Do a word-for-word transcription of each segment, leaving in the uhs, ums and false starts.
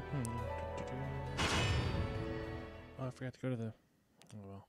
Hmm. Oh, I forgot to go to the... Oh, well.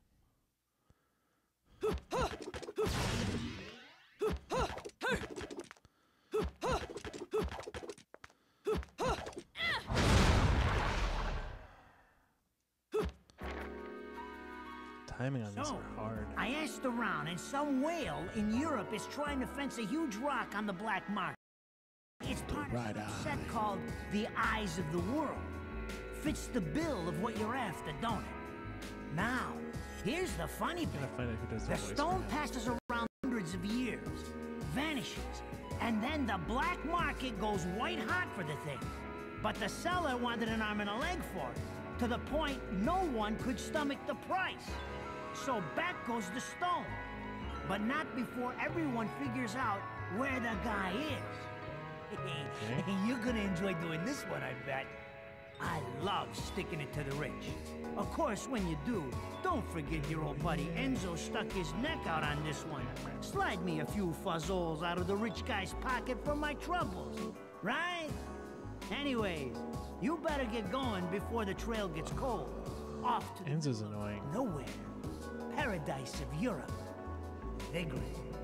Timing on So, these are hard. I asked around, and some whale in Europe is trying to fence a huge rock on the black market. It's part right of a set called The Eyes of the World. Fits the bill of what you're after, don't it? Now, here's the funny bit. Find out who does the The voice stone for him. passes around hundreds of years, vanishes, and then the black market goes white hot for the thing. But the seller wanted an arm and a leg for it, to the point no one could stomach the price. So back goes the stone. But not before everyone figures out where the guy is. Okay. You're gonna enjoy doing this one, I bet. I love sticking it to the rich. Of course, when you do, don't forget your old buddy Enzo stuck his neck out on this one. Slide me a few fuzzoles out of the rich guy's pocket for my troubles, right? Anyways, you better get going before the trail gets cold. Off to the Enzo's middle of annoying. nowhere. Paradise of Europe. Vigrid.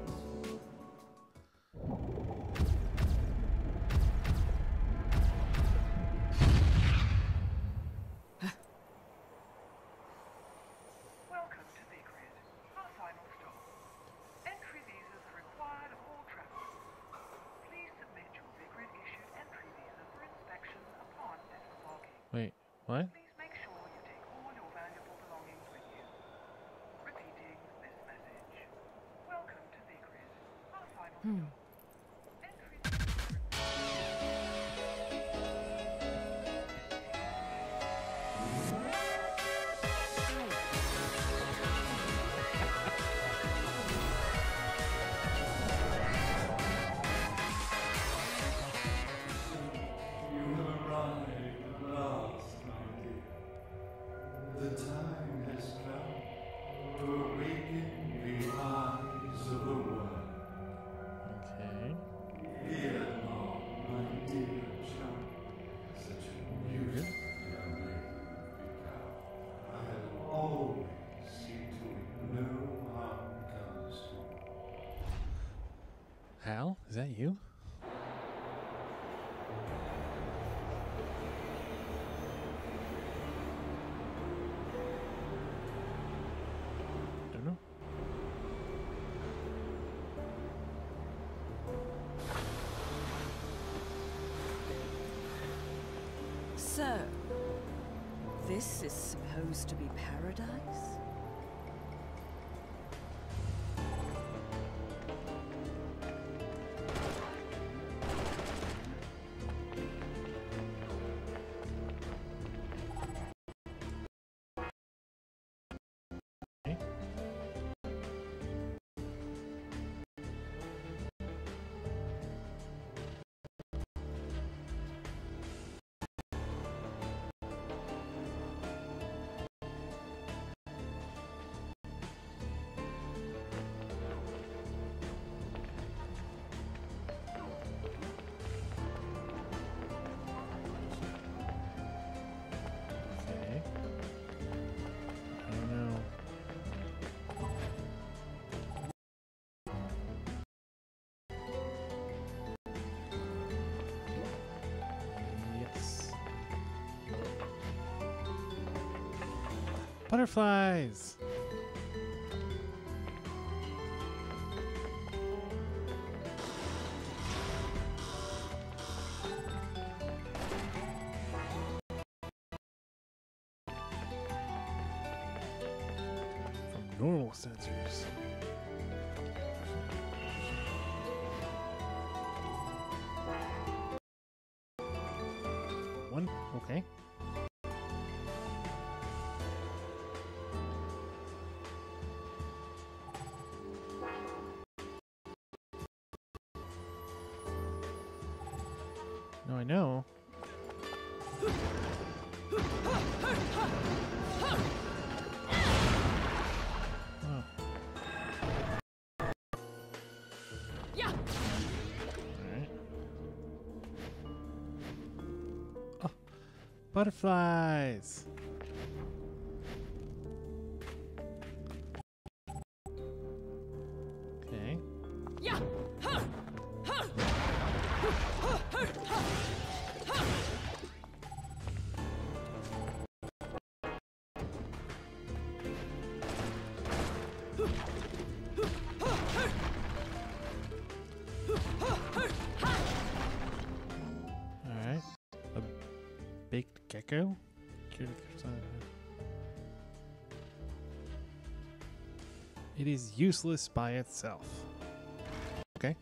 Welcome to Vigrid, our final stop. Entry visas are required of all travelers. Please submit your Vigrid-issued entry visa for inspection upon disembarking. Wait, what? Please make sure you take all your valuable belongings with you. Repeating this message. Welcome to Vigrid, our final stop. Entry visas You have arrived at last, my dear. The time has come to awaken the eyes of the world. Okay. Here now, my dear child, such a beautiful young lady you've become. I have always seen to it no harm comes to you. Hal? Is that you? Don't know. So, this is supposed to be paradise? Okay. Okay. I don't know. Yes. Butterflies! From normal sensors. One, okay. No, I know. Oh. Yeah. Alright. Oh. Butterflies. Okay. Yeah. Huh. Huh. All right. A baked gecko. It is useless by itself. Okay.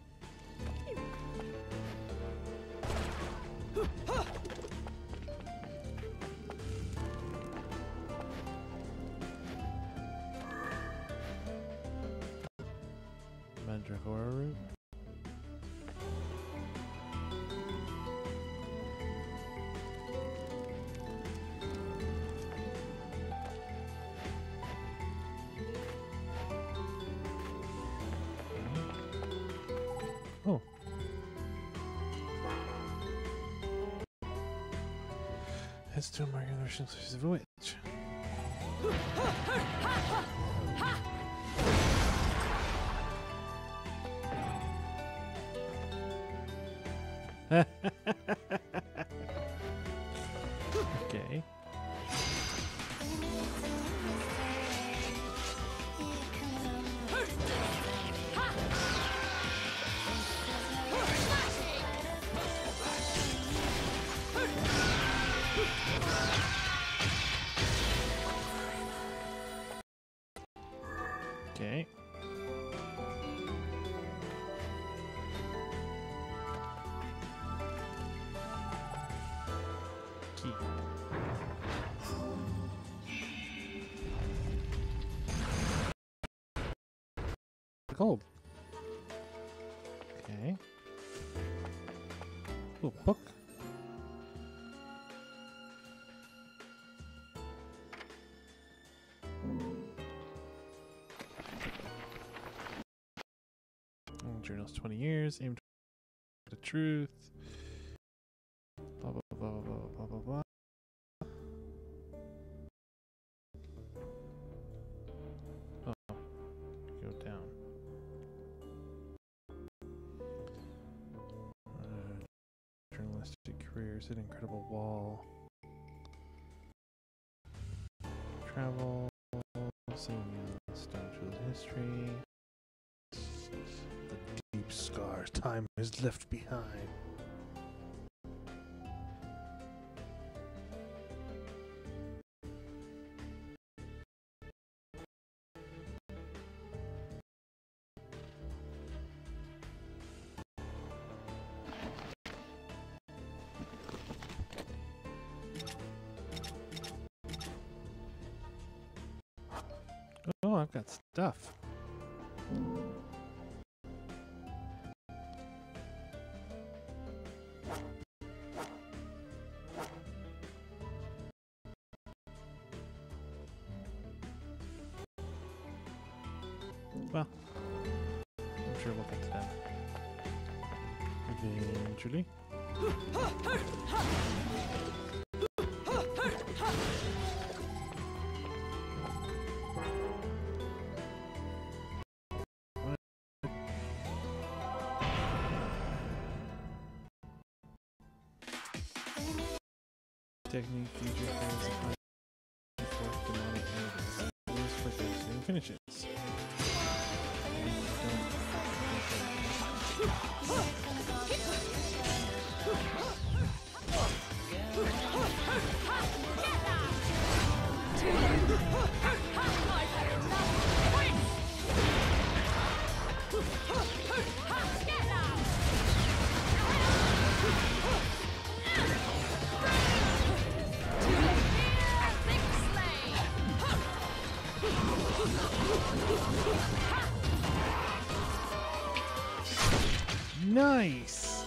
Mandragora root. Oh. It's to mark the Russian sources of a witch. Okay. Okay. Key. Gold. Okay. Oh, book. Journals twenty years, aim to the truth. Blah blah blah blah blah blah blah. Oh, go down. Uh, journalistic careers, an incredible wall. Travel, seeing stone children's history. The deep scars time has left behind. Oh, I've got stuff. Well, I'm sure we'll get to that eventually. Technique feature things before demonic energies. Use for fixing finishes. Nice.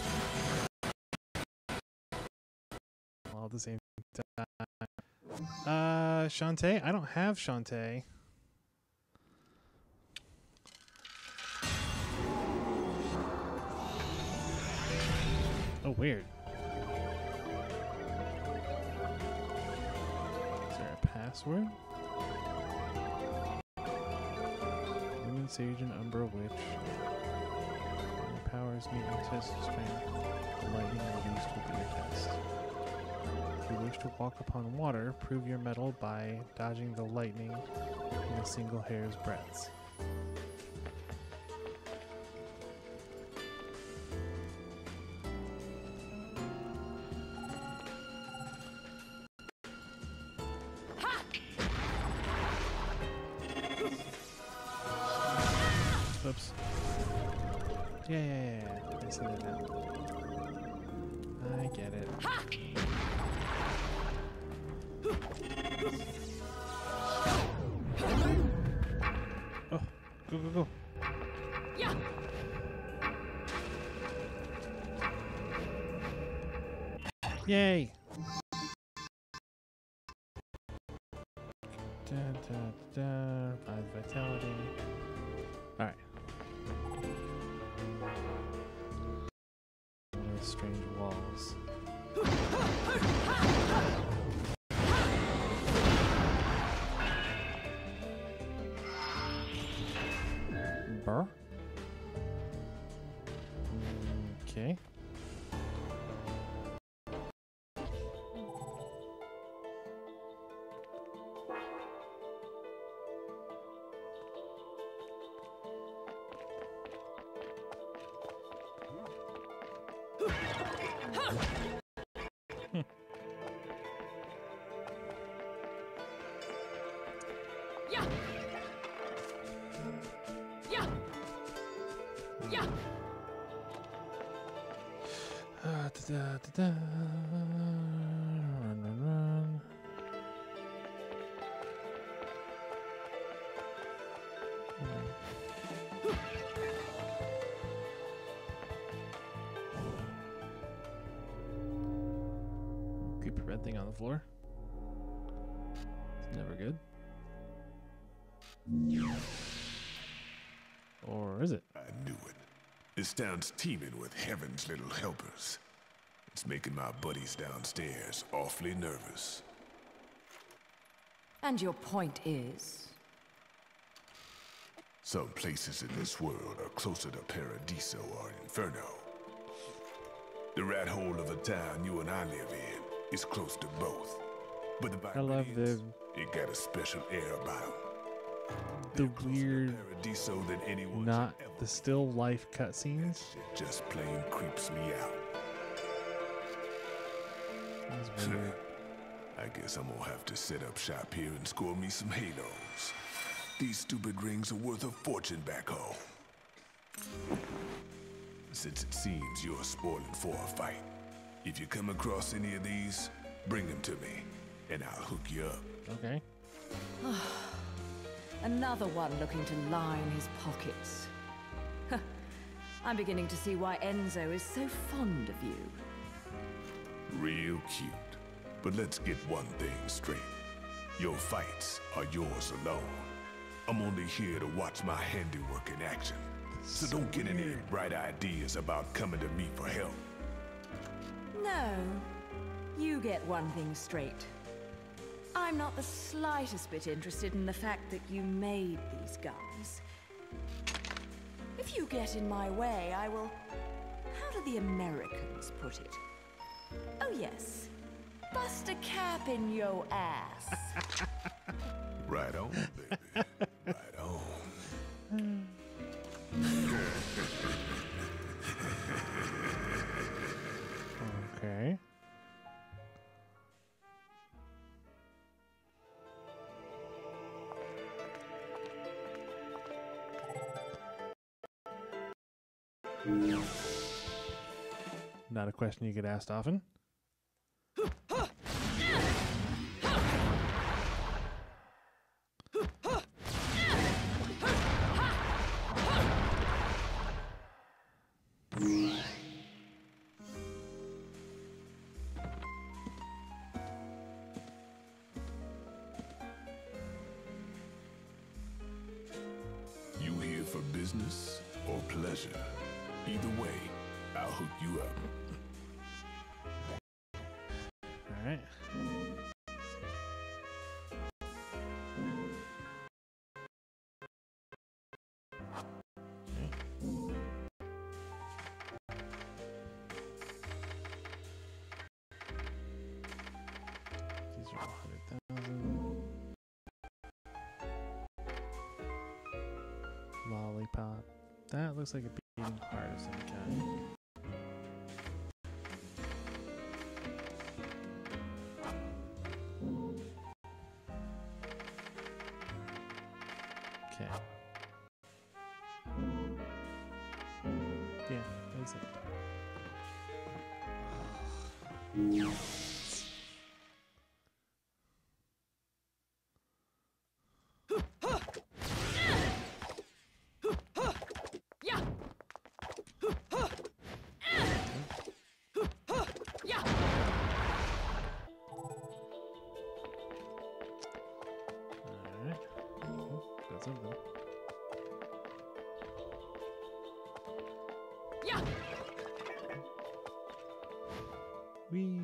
All at the same time. Uh, Shantae? I don't have Shantae. Oh, weird. password. Lumen Sage and Umbra Witch. Your powers meet your test strength. The lightning released will be your test. If you wish to walk upon water, prove your mettle by dodging the lightning in a single hair's breadth. Oops. Yeah, yeah, yeah, yeah. I see that now. I get it. Oh, go, go, go. Yeah. Yay! Da, da, da, five vitality. Alright. Strange walls. Burr? Okay. Yeah. Yeah. Yeah. Ah, da, da, da, da. Run, run, run. Creepy red thing on the floor. It's never good. Or is it? I knew it. This town's teeming with heaven's little helpers. It's making my buddies downstairs awfully nervous. And your point is? Some places in this world are closer to Paradiso or Inferno. The rat hole of a town you and I live in is close to both. But the I love the it got a special air about them. the weird, Paradiso than anyone not the still life cutscenes. It just plain creeps me out. That's weird. I guess I'm gonna have to set up shop here and score me some halos. These stupid rings are worth a fortune back home. Since it seems you're spoiling for a fight, if you come across any of these, bring them to me, and I'll hook you up. Okay. Another one looking to line his pockets. I'm beginning to see why Enzo is so fond of you. Real cute. But let's get one thing straight. Your fights are yours alone. I'm only here to watch my handiwork in action. So don't get any bright ideas about coming to me for help. No, you get one thing straight. I'm not the slightest bit interested in the fact that you made these guns. If you get in my way, I will... How do the Americans put it? Oh yes, bust a cap in yo ass. Right on, baby. Right on. Okay. Not a question you get asked often. You here for business or pleasure? Either way, I'll hook you up. All right. That looks like a beating heart of some kind. Okay. Yeah, that's it. Alright. Oh, got something. Whee!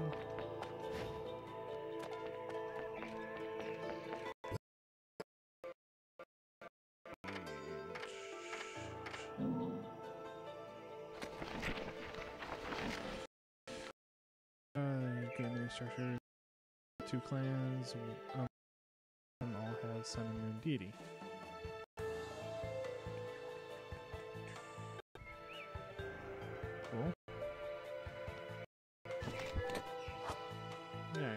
Uh, game structure. Two clans, um, all have sun and moon deity. Cool. Yeah.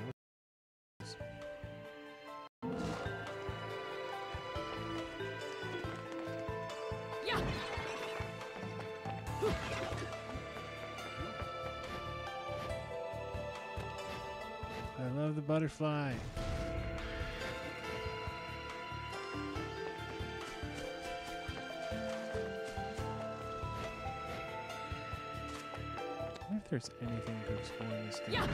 I love the butterfly. I wonder if there's anything to explore in this game.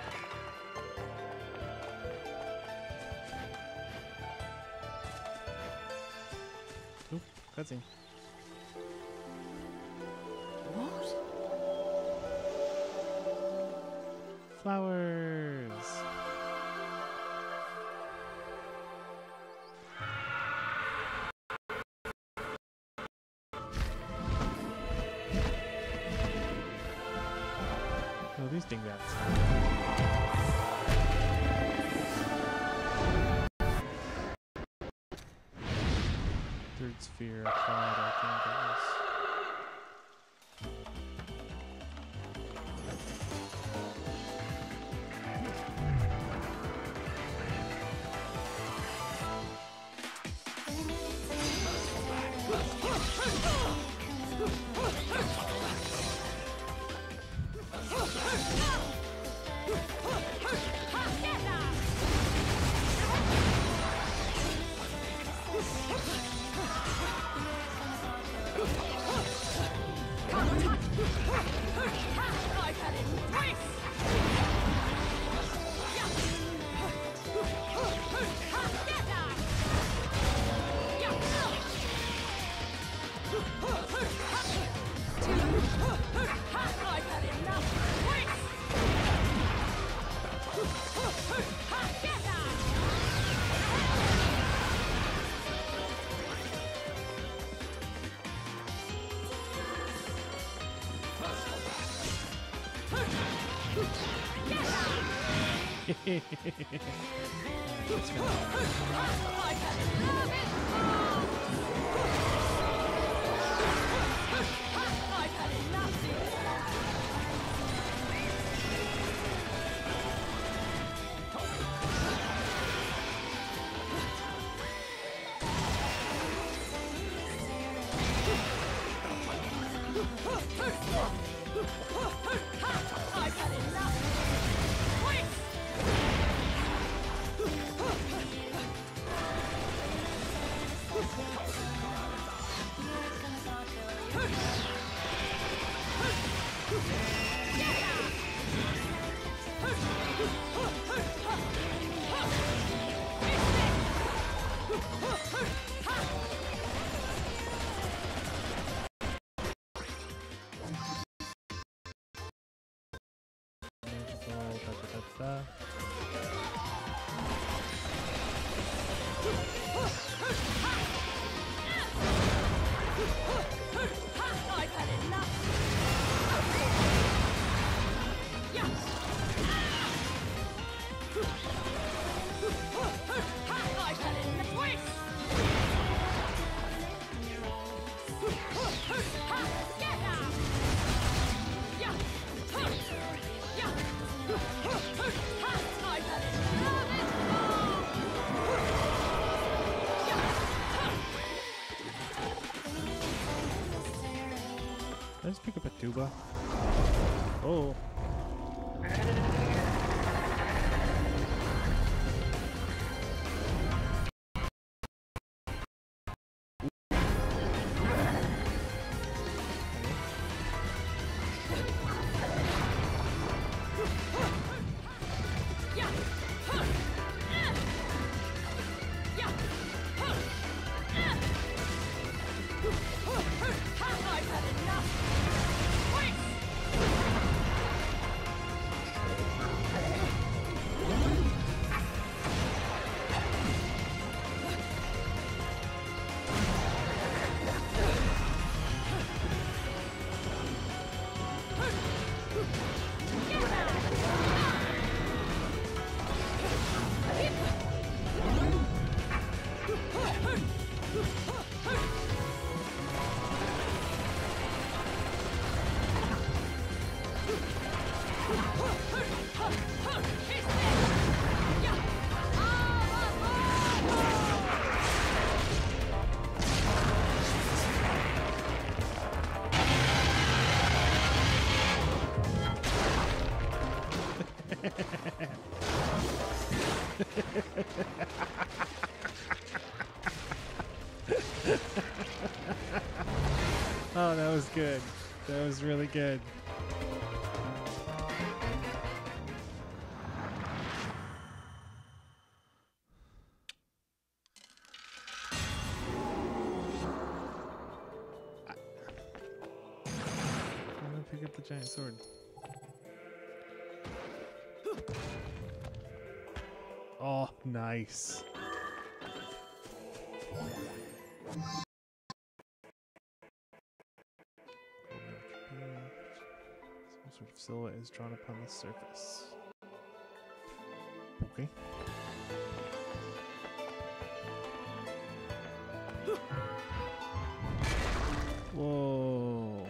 Oop, cutscene. What? Flowers. Oh, these dingbats. Third sphere applied archangels. That's I've had enough. I just pick up a tuba? Oh. Oh, that was good. That was really good. I'm gonna pick up the giant sword. Oh, nice. Some sort of silhouette is drawn upon the surface. Okay. Whoa.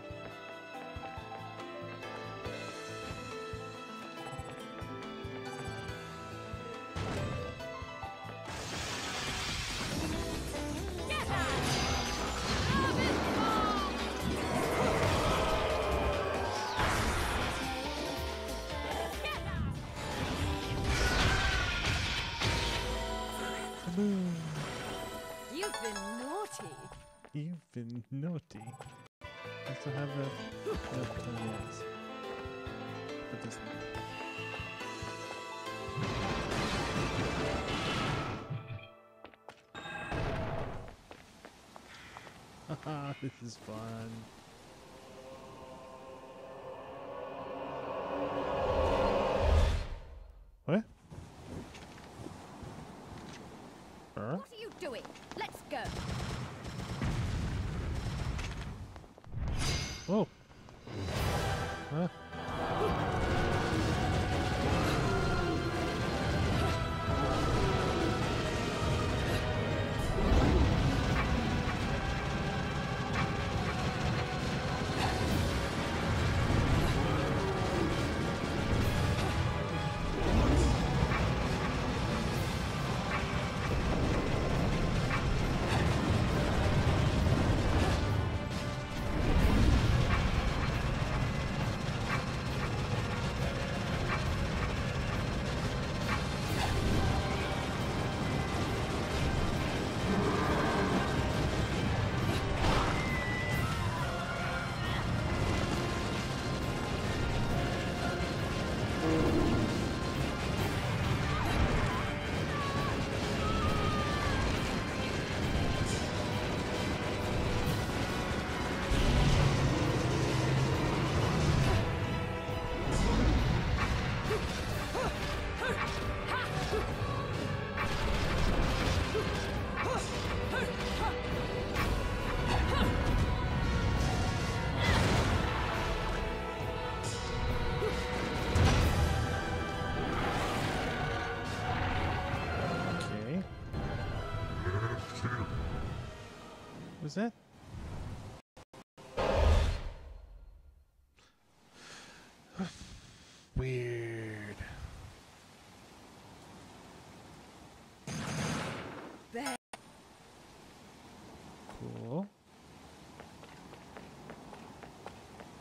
You've been naughty. You've been naughty. I still have the. No, no, yes. Put this in. Haha, this is fun. What? Huh? What are you doing? Let's go. Whoa. Huh? Was that? Weird. There. Cool.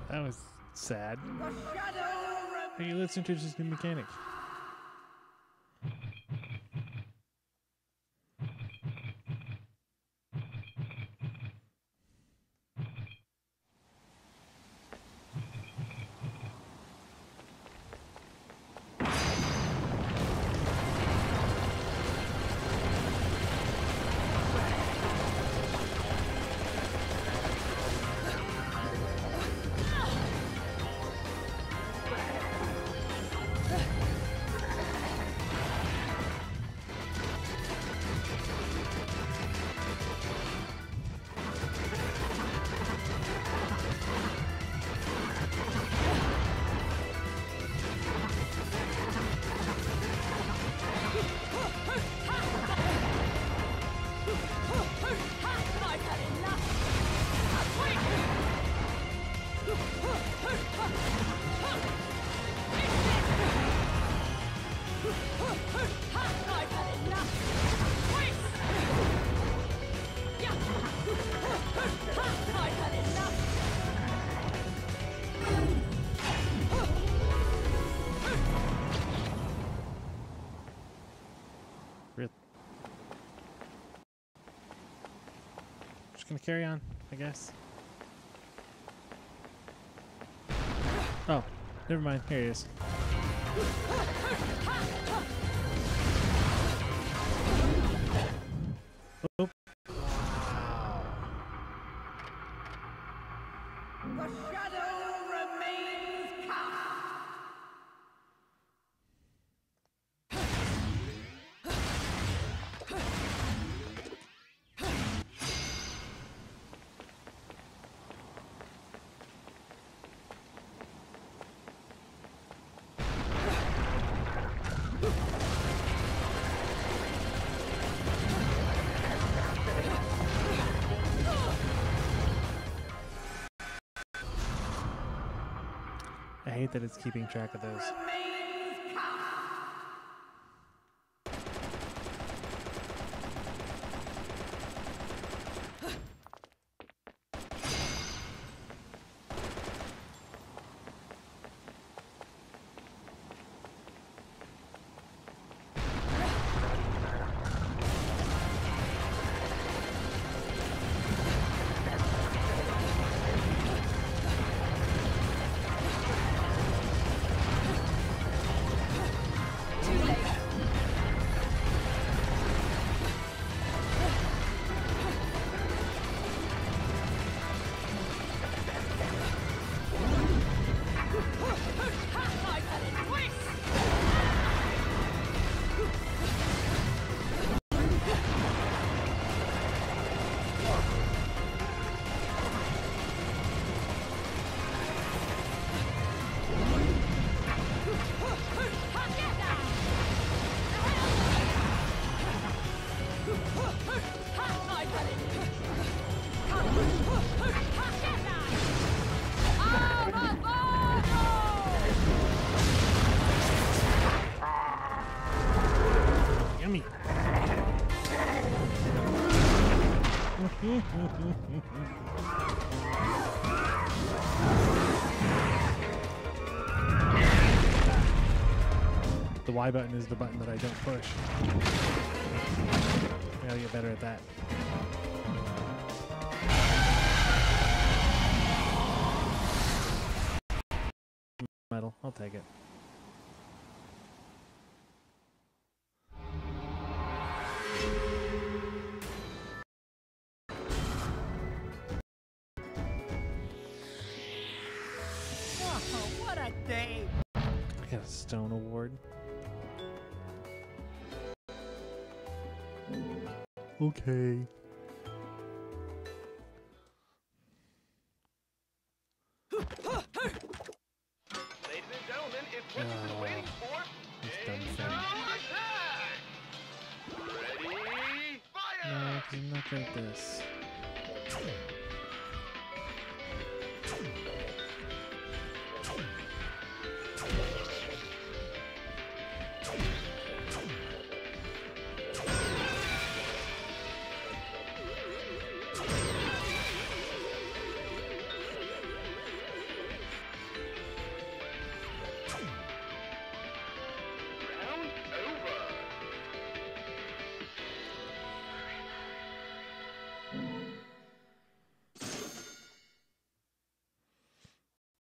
That was sad. Hey, let's introduce this new mechanic. Just gonna carry on, I guess. Oh, never mind. Here he is. Oh. The shadow remains cast. I hate that it's keeping track of those. Yummy. The Y button is the button that I don't push. I gotta get better at that. Metal, I'll take it. Oh, what a day! I got a stone award. Okay. Ladies and gentlemen, it's what you've been waiting for. This dumb thing. Attack! Ready? Fire! No, I'm not like this.